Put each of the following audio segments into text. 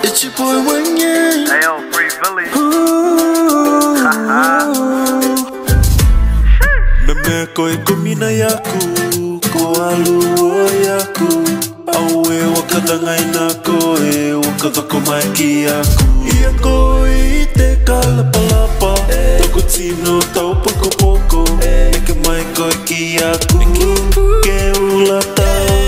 It's your boy Wayne. Ayo, Free Billy. Nameko ikumina yaku, ko aluo yaku. Awe wakadangai nako wakadako maiki yaku. Iako ite kalapalapa, takutino tau poko-poko. Eke maiko iki yaku, ke ulata.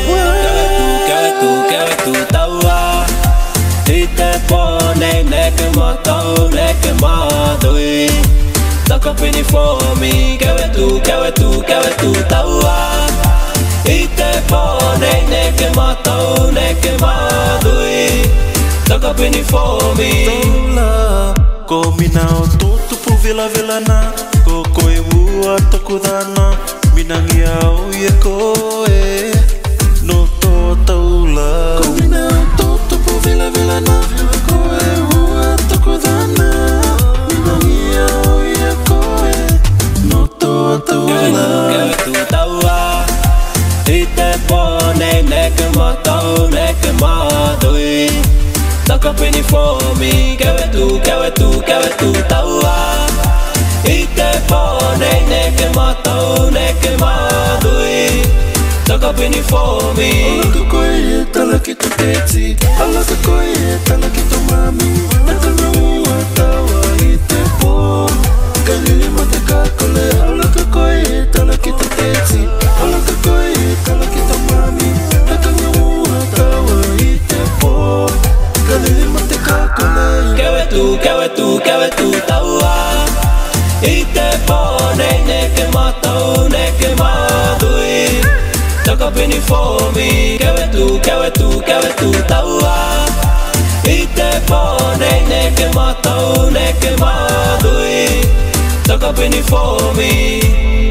Kewetu taua. Ite pone neke moto neke madui. Taka pini for me. Kewetu taua. Ite pone neke moto neke madui. Taka pini for me. Taula, ko minao tutu pu vila na. Ko koe ua takudana. Minangi au ye koe. No to taula. Ko minao tutu pu vila na. Koe ua takudana. Minangi au ye koe. No to taula. Kewetu taua. Ite pone neke moto neke madui. Taka pini for me. Kewetu taua. Ite pone neke moto neke madui. Taka pini for me. Alaka koe tala kita teti. Alaka koe tala kita mami. Natanga ua tawa ite po. Kalili mate kakole. Alaka koe tala kita teti. Alaka koe tala kita mami. Natanga ua tawa ite po. Kalili mate kakole. Kewetu taua. Ite pone neke moto neke madui. Taka pini for me. Kewetu taua. Ite pone neke moto neke madui. Taka pini for me.